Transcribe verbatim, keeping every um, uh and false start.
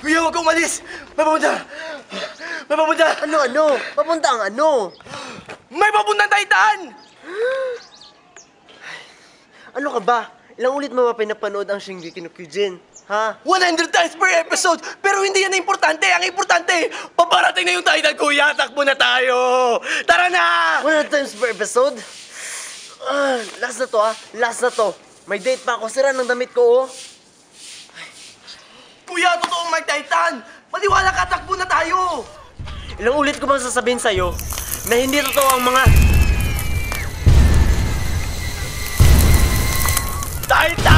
Kuya, huwag kang umalis! May papunta! May papunta! Ano, ano? Papunta ang ano? May papuntang Titan! Ano ka ba? Ilang ulit mo ba pinapanood ang Shingeki no Kyojin? Ha? one hundred times per episode! Pero hindi yan ang importante! Ang importante, paparating na yung Titan, kuya! Takbo na tayo! Tara na! one hundred times per episode? Ah, last na to ah. Last na to. May date pa ako. Sira ng damit ko oh. Kuya, totoong may Titan! Maniwala ka, takbo na tayo! Ilang ulit ko bang sasabihin sa'yo na hindi totoo ang mga... Titan!